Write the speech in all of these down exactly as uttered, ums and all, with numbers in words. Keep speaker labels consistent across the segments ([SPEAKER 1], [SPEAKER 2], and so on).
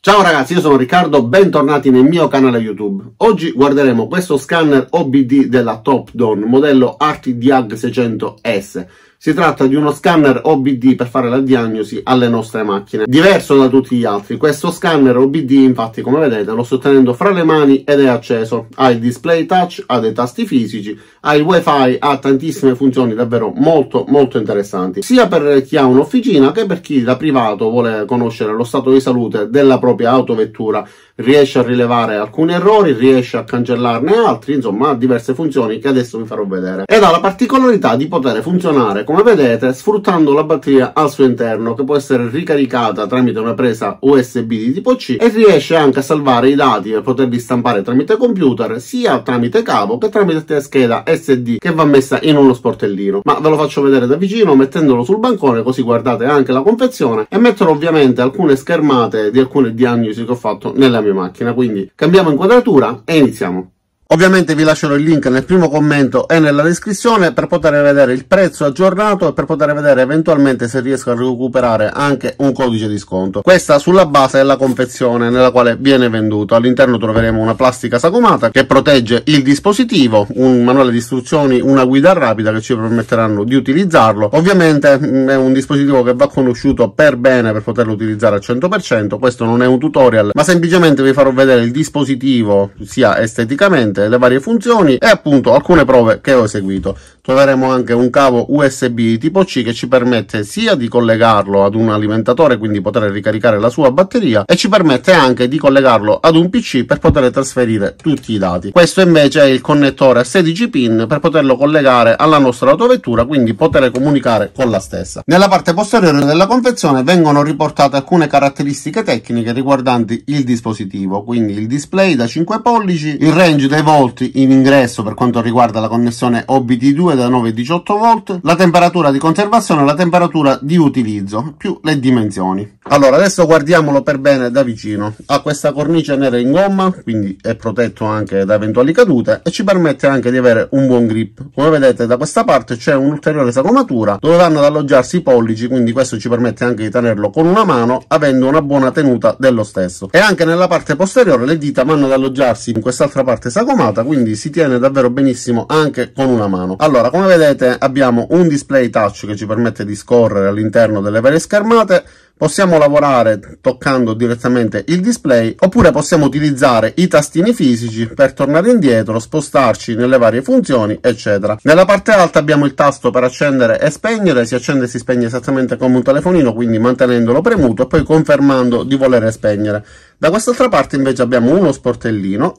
[SPEAKER 1] Ciao ragazzi, io sono Riccardo, bentornati nel mio canale YouTube. Oggi guarderemo questo scanner O B D della Topdon, modello ArcticDiag seicento S. Si tratta di uno scanner O B D per fare la diagnosi alle nostre macchine. Diverso da tutti gli altri, questo scanner O B D infatti, come vedete, lo sto tenendo fra le mani ed è acceso. Ha il display touch, ha dei tasti fisici, ha il wifi, ha tantissime funzioni davvero molto molto interessanti. Sia per chi ha un'officina che per chi da privato vuole conoscere lo stato di salute della propria autovettura. Riesce a rilevare alcuni errori, riesce a cancellarne altri, insomma ha diverse funzioni che adesso vi farò vedere. Ed ha la particolarità di poter funzionare, come vedete, sfruttando la batteria al suo interno, che può essere ricaricata tramite una presa U S B di tipo C, e riesce anche a salvare i dati per poterli stampare tramite computer, sia tramite cavo che tramite scheda S D che va messa in uno sportellino. Ma ve lo faccio vedere da vicino mettendolo sul bancone, così guardate anche la confezione, e metterò ovviamente alcune schermate di alcune diagnosi che ho fatto nella mia macchina. Quindi cambiamo inquadratura e iniziamo. Ovviamente vi lascerò il link nel primo commento e nella descrizione per poter vedere il prezzo aggiornato e per poter vedere eventualmente se riesco a recuperare anche un codice di sconto. Questa sulla base della confezione nella quale viene venduto. All'interno troveremo una plastica sagomata che protegge il dispositivo, un manuale di istruzioni, una guida rapida che ci permetteranno di utilizzarlo. Ovviamente è un dispositivo che va conosciuto per bene per poterlo utilizzare al cento per cento. Questo non è un tutorial, ma semplicemente vi farò vedere il dispositivo sia esteticamente, le varie funzioni e appunto alcune prove che ho eseguito. Troveremo anche un cavo U S B tipo C che ci permette sia di collegarlo ad un alimentatore, quindi poter ricaricare la sua batteria, e ci permette anche di collegarlo ad un P C per poter trasferire tutti i dati. Questo invece è il connettore a sedici pin per poterlo collegare alla nostra autovettura, quindi poter comunicare con la stessa. Nella parte posteriore della confezione vengono riportate alcune caratteristiche tecniche riguardanti il dispositivo, quindi il display da cinque pollici, il range dei volti in ingresso per quanto riguarda la connessione O B D due da nove virgola diciotto volt, la temperatura di conservazione, la temperatura di utilizzo, più le dimensioni. Allora, adesso guardiamolo per bene da vicino. Ha questa cornice nera in gomma, quindi è protetto anche da eventuali cadute e ci permette anche di avere un buon grip. Come vedete da questa parte c'è un'ulteriore sagomatura dove vanno ad alloggiarsi i pollici, quindi questo ci permette anche di tenerlo con una mano avendo una buona tenuta dello stesso. E anche nella parte posteriore le dita vanno ad alloggiarsi in quest'altra parte sagomata, quindi si tiene davvero benissimo anche con una mano. Allora, come vedete abbiamo un display touch che ci permette di scorrere all'interno delle varie schermate. Possiamo lavorare toccando direttamente il display, oppure possiamo utilizzare i tastini fisici per tornare indietro, spostarci nelle varie funzioni, eccetera. Nella parte alta abbiamo il tasto per accendere e spegnere, si accende e si spegne esattamente come un telefonino, quindi mantenendolo premuto e poi confermando di voler spegnere. Da quest'altra parte invece abbiamo uno sportellino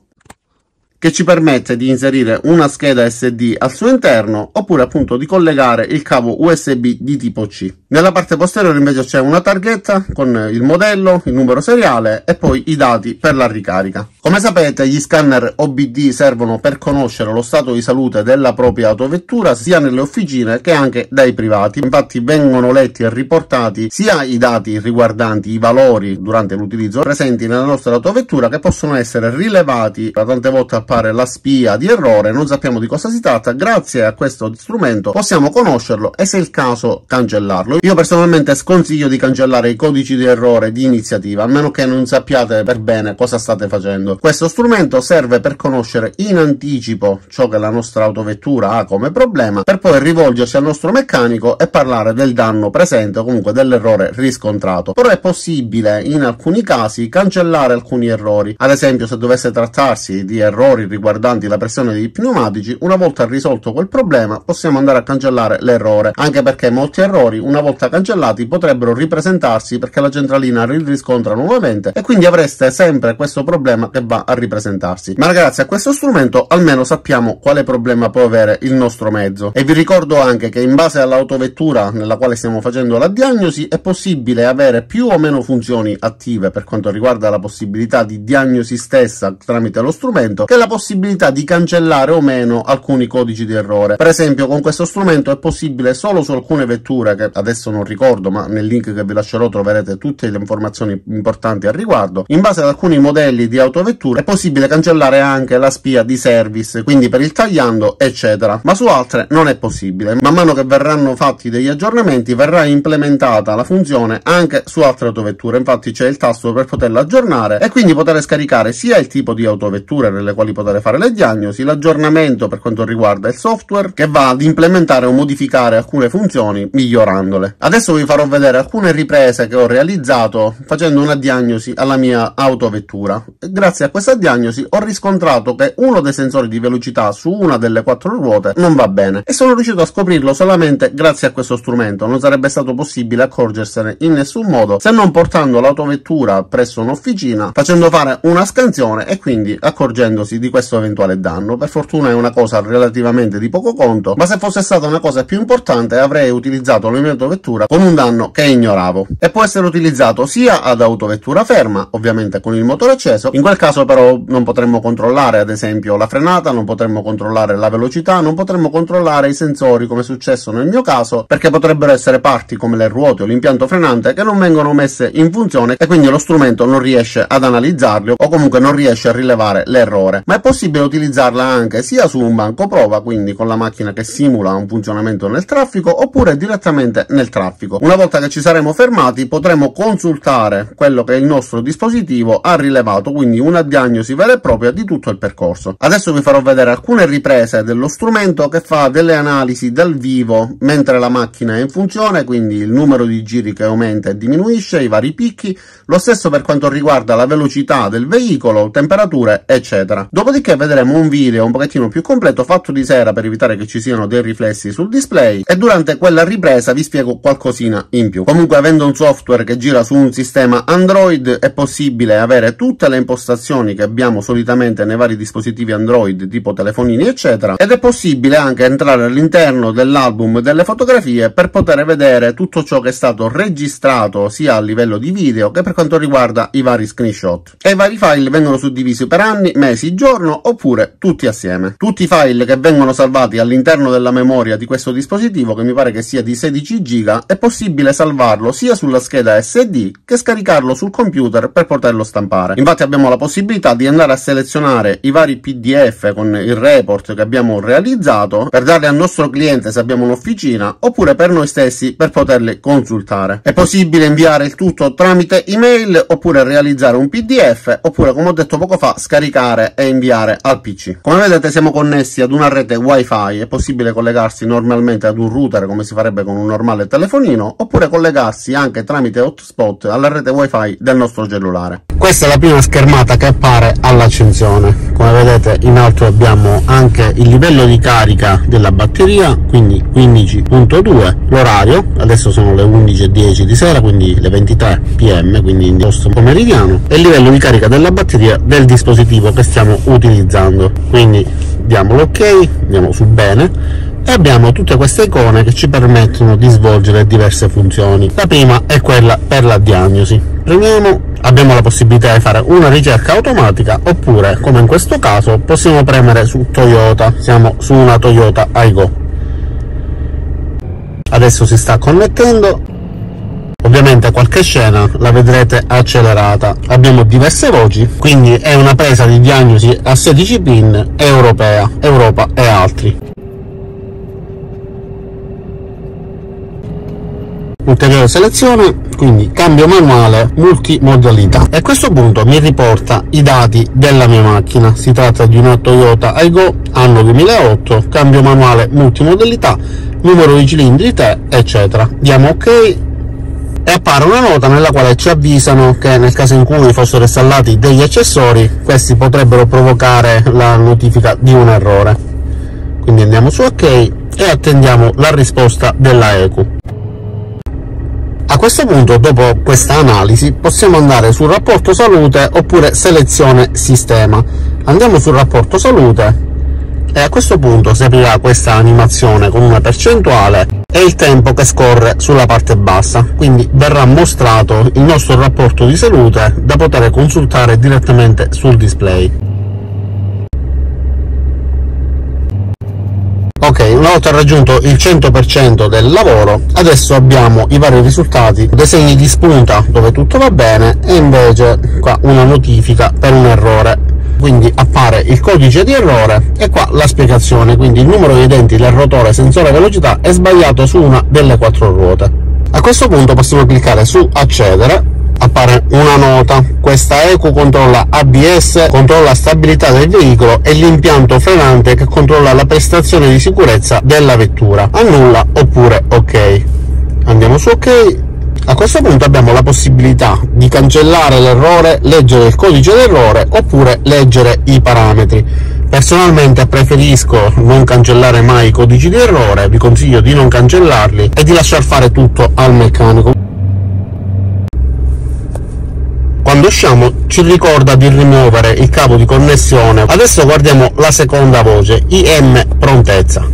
[SPEAKER 1] che ci permette di inserire una scheda S D al suo interno, oppure appunto di collegare il cavo U S B di tipo C. Nella parte posteriore invece c'è una targhetta con il modello, il numero seriale e poi i dati per la ricarica. Come sapete, gli scanner O B D servono per conoscere lo stato di salute della propria autovettura sia nelle officine che anche dai privati. Infatti vengono letti e riportati sia i dati riguardanti i valori durante l'utilizzo presenti nella nostra autovettura, che possono essere rilevati da tante volte al la spia di errore, non sappiamo di cosa si tratta. Grazie a questo strumento possiamo conoscerlo e, se è il caso, cancellarlo. Io personalmente sconsiglio di cancellare i codici di errore di iniziativa, a meno che non sappiate per bene cosa state facendo. Questo strumento serve per conoscere in anticipo ciò che la nostra autovettura ha come problema, per poi rivolgersi al nostro meccanico e parlare del danno presente o comunque dell'errore riscontrato. Però è possibile in alcuni casi cancellare alcuni errori. Ad esempio, se dovesse trattarsi di errori riguardanti la pressione dei pneumatici, una volta risolto quel problema possiamo andare a cancellare l'errore, anche perché molti errori una volta cancellati potrebbero ripresentarsi perché la centralina li riscontra nuovamente, e quindi avreste sempre questo problema che va a ripresentarsi. Ma grazie a questo strumento almeno sappiamo quale problema può avere il nostro mezzo. E vi ricordo anche che in base all'autovettura nella quale stiamo facendo la diagnosi è possibile avere più o meno funzioni attive per quanto riguarda la possibilità di diagnosi stessa tramite lo strumento, che la possibilità di cancellare o meno alcuni codici di errore. Per esempio, con questo strumento è possibile solo su alcune vetture, che ad adesso non ricordo, ma nel link che vi lascerò troverete tutte le informazioni importanti al riguardo. In base ad alcuni modelli di autovetture è possibile cancellare anche la spia di service, quindi per il tagliando eccetera, ma su altre non è possibile. Man mano che verranno fatti degli aggiornamenti verrà implementata la funzione anche su altre autovetture, infatti c'è il tasto per poterla aggiornare e quindi poter scaricare sia il tipo di autovetture nelle quali poter fare le diagnosi, l'aggiornamento per quanto riguarda il software che va ad implementare o modificare alcune funzioni migliorandole. Adesso vi farò vedere alcune riprese che ho realizzato facendo una diagnosi alla mia autovettura. Grazie a questa diagnosi ho riscontrato che uno dei sensori di velocità su una delle quattro ruote non va bene e sono riuscito a scoprirlo solamente grazie a questo strumento. Non sarebbe stato possibile accorgersene in nessun modo se non portando l'autovettura presso un'officina, facendo fare una scansione e quindi accorgendosi di questo eventuale danno. Per fortuna è una cosa relativamente di poco conto, ma se fosse stata una cosa più importante avrei utilizzato la mia autovettura con un danno che ignoravo, e può essere utilizzato sia ad autovettura ferma, ovviamente con il motore acceso. In quel caso però non potremmo controllare ad esempio la frenata, non potremmo controllare la velocità, non potremmo controllare i sensori come è successo nel mio caso, perché potrebbero essere parti come le ruote o l'impianto frenante che non vengono messe in funzione e quindi lo strumento non riesce ad analizzarli o comunque non riesce a rilevare l'errore. Ma è possibile utilizzarla anche sia su un banco prova, quindi con la macchina che simula un funzionamento nel traffico, oppure direttamente nel traffico. Una volta che ci saremo fermati potremo consultare quello che il nostro dispositivo ha rilevato, quindi una diagnosi vera e propria di tutto il percorso. Adesso vi farò vedere alcune riprese dello strumento che fa delle analisi dal vivo mentre la macchina è in funzione, quindi il numero di giri che aumenta e diminuisce, i vari picchi, lo stesso per quanto riguarda la velocità del veicolo, temperature eccetera. Dopodiché vedremo un video un pochettino più completo fatto di sera per evitare che ci siano dei riflessi sul display, e durante quella ripresa vi spiego qualcosina in più. Comunque, avendo un software che gira su un sistema Android, è possibile avere tutte le impostazioni che abbiamo solitamente nei vari dispositivi Android tipo telefonini eccetera, ed è possibile anche entrare all'interno dell'album delle fotografie per poter vedere tutto ciò che è stato registrato sia a livello di video che per quanto riguarda i vari screenshot. E i vari file vengono suddivisi per anni, mesi, giorno oppure tutti assieme. Tutti i file che vengono salvati all'interno della memoria di questo dispositivo, che mi pare che sia di sedici giga, è possibile salvarlo sia sulla scheda S D che scaricarlo sul computer per poterlo stampare. Infatti abbiamo la possibilità di andare a selezionare i vari P D F con il report che abbiamo realizzato per darli al nostro cliente se abbiamo un'officina, oppure per noi stessi per poterli consultare. È possibile inviare il tutto tramite email, oppure realizzare un P D F, oppure, come ho detto poco fa, scaricare e inviare al P C. Come vedete siamo connessi ad una rete wifi, è possibile collegarsi normalmente ad un router come si farebbe con un normale telefonino, oppure collegarsi anche tramite hotspot alla rete wifi del nostro cellulare. Questa è la prima schermata che appare all'accensione. Come vedete in alto abbiamo anche il livello di carica della batteria, quindi quindici virgola due, l'orario, adesso sono le undici e dieci di sera, quindi le ventitré p m, quindi in posto pomeridiano, e il livello di carica della batteria del dispositivo che stiamo utilizzando. Quindi diamo l'ok, andiamo su bene e abbiamo tutte queste icone che ci permettono di svolgere diverse funzioni. La prima è quella per la diagnosi. Premiamo, abbiamo la possibilità di fare una ricerca automatica, oppure come in questo caso possiamo premere su Toyota. Siamo su una Toyota Aygo. Adesso si sta connettendo. Ovviamente qualche scena la vedrete accelerata. Abbiamo diverse voci, quindi è una presa di diagnosi a sedici pin europea, Europa e altri. Ulteriore selezione, quindi cambio manuale multimodalità, e a questo punto mi riporta i dati della mia macchina. Si tratta di una Toyota Aygo anno duemilaotto, cambio manuale multimodalità, numero di cilindri tre eccetera. Diamo ok e appare una nota nella quale ci avvisano che nel caso in cui fossero installati degli accessori, questi potrebbero provocare la notifica di un errore. Quindi andiamo su ok e attendiamo la risposta della E Q. A questo punto, dopo questa analisi, possiamo andare sul rapporto salute oppure selezione sistema. Andiamo sul rapporto salute e a questo punto si aprirà questa animazione con una percentuale e il tempo che scorre sulla parte bassa, quindi verrà mostrato il nostro rapporto di salute da poter consultare direttamente sul display. Ok, una volta raggiunto il cento per cento del lavoro, adesso abbiamo i vari risultati, dei segni di spunta dove tutto va bene e invece qua una notifica per un errore. Quindi appare il codice di errore e qua la spiegazione, quindi il numero dei denti del rotore sensore velocità è sbagliato su una delle quattro ruote. A questo punto possiamo cliccare su accedere, appare una nota, questa E Q controlla A B S, controlla la stabilità del veicolo e l'impianto frenante che controlla la prestazione di sicurezza della vettura, annulla oppure ok. Andiamo su ok. A questo punto abbiamo la possibilità di cancellare l'errore, leggere il codice d'errore oppure leggere i parametri. Personalmente preferisco non cancellare mai i codici di errore, vi consiglio di non cancellarli e di lasciar fare tutto al meccanico. Quando usciamo ci ricorda di rimuovere il cavo di connessione. Adesso guardiamo la seconda voce, I M prontezza.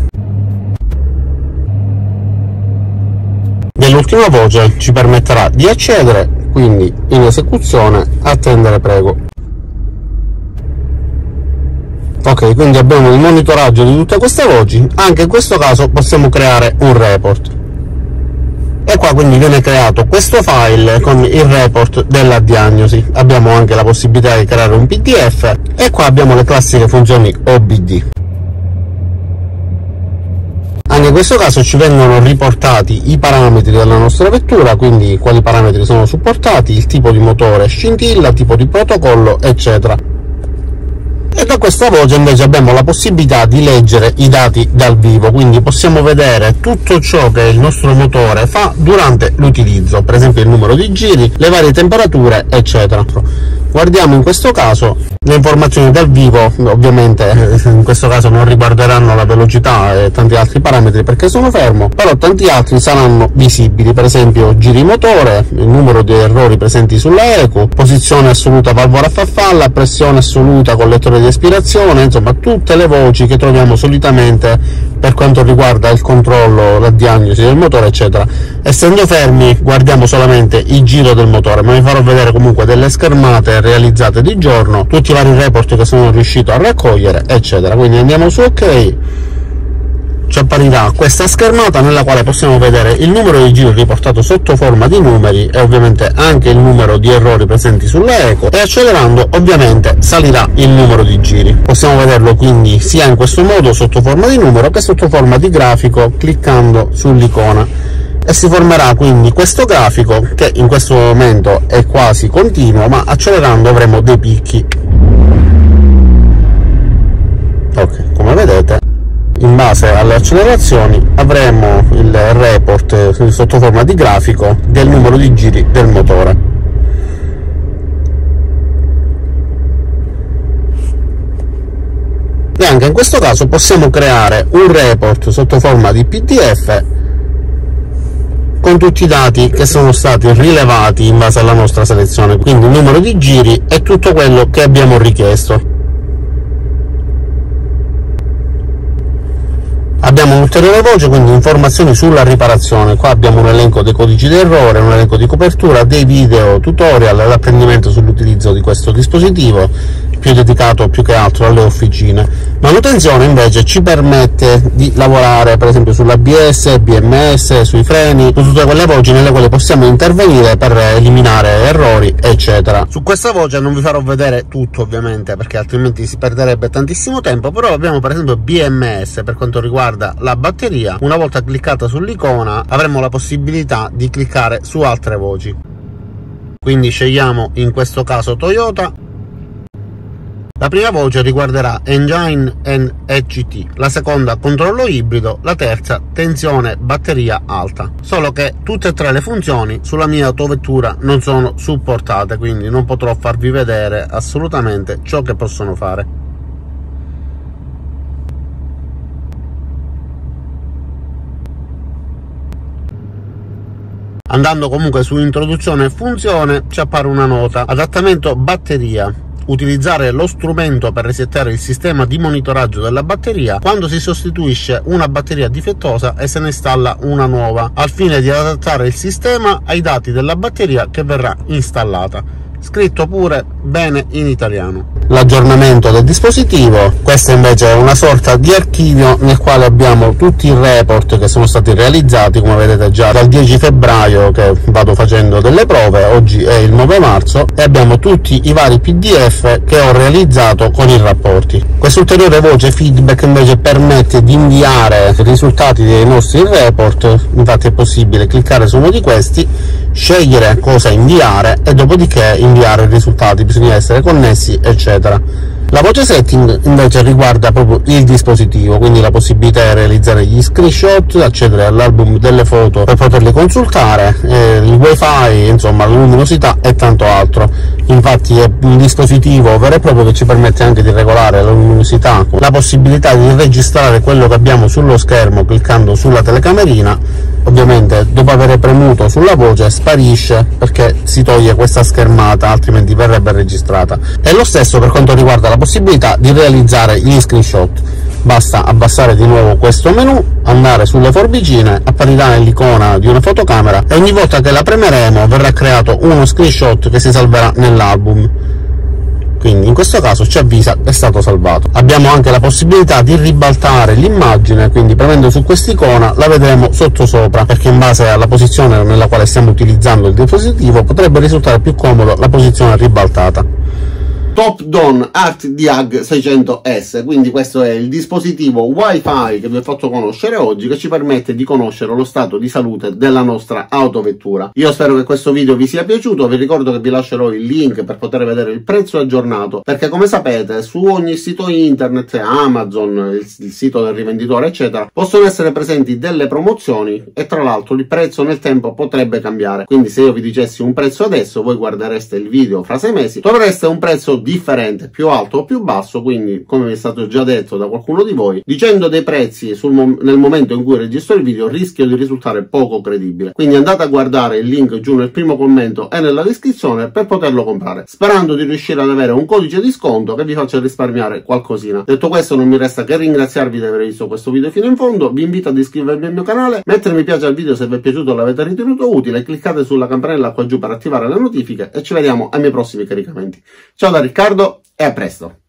[SPEAKER 1] Nell'ultima voce ci permetterà di accedere, quindi in esecuzione, attendere prego. Ok, quindi abbiamo il monitoraggio di tutte queste voci, anche in questo caso possiamo creare un report. E qua quindi viene creato questo file con il report della diagnosi. Abbiamo anche la possibilità di creare un P D F e qua abbiamo le classiche funzioni O B D. Anche in questo caso ci vengono riportati i parametri della nostra vettura, quindi quali parametri sono supportati, il tipo di motore scintilla, tipo di protocollo, eccetera. E da questa voce invece abbiamo la possibilità di leggere i dati dal vivo, quindi possiamo vedere tutto ciò che il nostro motore fa durante l'utilizzo, per esempio il numero di giri, le varie temperature, eccetera. Guardiamo in questo caso le informazioni dal vivo, ovviamente in questo caso non riguarderanno la velocità e tanti altri parametri perché sono fermo, però tanti altri saranno visibili, per esempio giri motore, il numero di errori presenti sulla E Q, posizione assoluta valvola a farfalla, pressione assoluta collettore di aspirazione, insomma tutte le voci che troviamo solitamente per quanto riguarda il controllo, la diagnosi del motore, eccetera. Essendo fermi guardiamo solamente il giro del motore, ma vi farò vedere comunque delle schermate realizzate di giorno, tutti i vari report che sono riuscito a raccogliere, eccetera. Quindi andiamo su ok, ci apparirà questa schermata nella quale possiamo vedere il numero di giri riportato sotto forma di numeri e ovviamente anche il numero di errori presenti sulla E Q, e accelerando ovviamente salirà il numero di giri. Possiamo vederlo quindi sia in questo modo sotto forma di numero che sotto forma di grafico cliccando sull'icona, e si formerà quindi questo grafico che in questo momento è quasi continuo, ma accelerando avremo dei picchi. Ok, come vedete in base alle accelerazioni avremo il report sotto forma di grafico del numero di giri del motore. E anche in questo caso possiamo creare un report sotto forma di P D F con tutti i dati che sono stati rilevati in base alla nostra selezione, quindi il numero di giri e tutto quello che abbiamo richiesto. Abbiamo un'ulteriore voce, quindi informazioni sulla riparazione. Qua abbiamo un elenco dei codici d'errore, un elenco di copertura, dei video tutorial, l'apprendimento sull'utilizzo di questo dispositivo, più dedicato più che altro alle officine. Manutenzione invece ci permette di lavorare per esempio sull'A B S, B M S, sui freni, su tutte quelle voci nelle quali possiamo intervenire per eliminare errori, eccetera. Su questa voce non vi farò vedere tutto ovviamente perché altrimenti si perderebbe tantissimo tempo, però abbiamo per esempio B M S per quanto riguarda la batteria. Una volta cliccata sull'icona avremo la possibilità di cliccare su altre voci, quindi scegliamo in questo caso Toyota. La prima voce riguarderà Engine and E C T, la seconda controllo ibrido, la terza tensione batteria alta. Solo che tutte e tre le funzioni sulla mia autovettura non sono supportate, quindi non potrò farvi vedere assolutamente ciò che possono fare. Andando comunque su introduzione e funzione ci appare una nota: adattamento batteria. Utilizzare lo strumento per resettare il sistema di monitoraggio della batteria quando si sostituisce una batteria difettosa e se ne installa una nuova, al fine di adattare il sistema ai dati della batteria che verrà installata. Scritto pure bene in italiano. l'aggiornamento del dispositivo. Questa invece è una sorta di archivio nel quale abbiamo tutti i report che sono stati realizzati, come vedete già dal dieci febbraio che vado facendo delle prove, oggi è il nove marzo, e abbiamo tutti i vari P D F che ho realizzato con i rapporti. Questa ulteriore voce feedback invece permette di inviare i risultati dei nostri report. Infatti è possibile cliccare su uno di questi, scegliere cosa inviare e dopodiché inviare i risultati, bisogna essere connessi eccetera. La voce setting invece riguarda proprio il dispositivo, quindi la possibilità di realizzare gli screenshot, accedere all'album delle foto per poterle consultare, eh, il wifi, insomma la luminosità e tanto altro. Infatti è un dispositivo vero e proprio che ci permette anche di regolare la luminosità, la possibilità di registrare quello che abbiamo sullo schermo cliccando sulla telecamerina. Ovviamente dopo aver premuto sulla voce sparisce perché si toglie questa schermata, altrimenti verrebbe registrata. E lo stesso per quanto riguarda la possibilità di realizzare gli screenshot. Basta abbassare di nuovo questo menu, andare sulle forbicine, apparirà l'icona di una fotocamera e ogni volta che la premeremo verrà creato uno screenshot che si salverà nell'album. Quindi in questo caso ci avvisa che è stato salvato. Abbiamo anche la possibilità di ribaltare l'immagine, quindi premendo su quest'icona la vedremo sottosopra, perché in base alla posizione nella quale stiamo utilizzando il dispositivo potrebbe risultare più comodo la posizione ribaltata. Topdon ArtDiag seicento S, quindi questo è il dispositivo Wi-Fi che vi ho fatto conoscere oggi, che ci permette di conoscere lo stato di salute della nostra autovettura. Io spero che questo video vi sia piaciuto, vi ricordo che vi lascerò il link per poter vedere il prezzo aggiornato, perché come sapete su ogni sito internet, Amazon, il, il sito del rivenditore eccetera, possono essere presenti delle promozioni e tra l'altro il prezzo nel tempo potrebbe cambiare, quindi se io vi dicessi un prezzo adesso, voi guardereste il video fra sei mesi, trovereste un prezzo differente, più alto o più basso. Quindi, come vi è stato già detto da qualcuno di voi, dicendo dei prezzi sul mom nel momento in cui registro il video rischio di risultare poco credibile, quindi andate a guardare il link giù nel primo commento e nella descrizione per poterlo comprare, sperando di riuscire ad avere un codice di sconto che vi faccia risparmiare qualcosina. Detto questo, non mi resta che ringraziarvi di aver visto questo video fino in fondo, vi invito ad iscrivervi al mio canale, mettere mi piace al video se vi è piaciuto o l'avete ritenuto utile, cliccate sulla campanella qua giù per attivare le notifiche e ci vediamo ai miei prossimi caricamenti. Ciao da Riccardo e a presto!